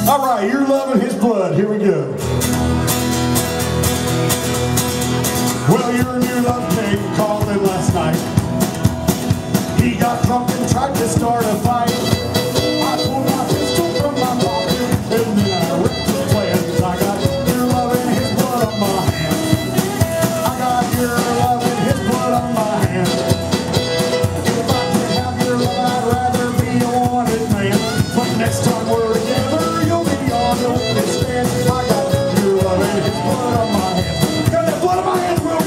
All right, you're loving his blood. Here we go. Well, your new love came calling last night. He got drunk and tried to start a fight. I pulled my pistol from my pocket and then I ripped his plans. I got your love and his blood on my hands. I got your love and his blood on my hands. If I could have your love, I'd rather be a wanted man. But next time we're together, you'll be on the witness stand. I got your love and his blood on my hands. Got that blood on my hands, we'll go.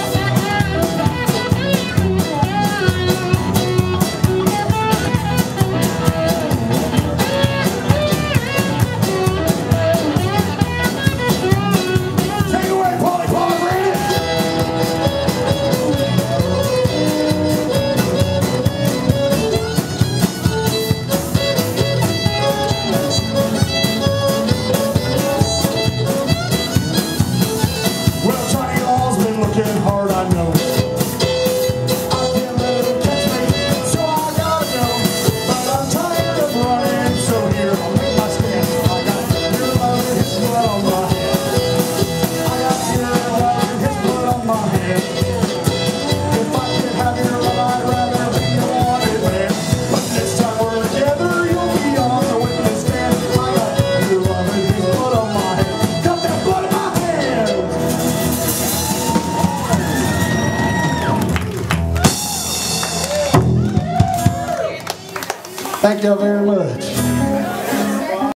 Hard, I know. I can't let him catch me, so I gotta go. But I'm tired of running, so here I'll make my stand. I got your love and his blood on my hand. I got your love and his blood on my hand. If I could have your love, I'd rather be a wanted man. But next time we're together, you'll be on the witness stand. I got your love and his blood on my hand. Got that blood in my hand. Thank y'all very much.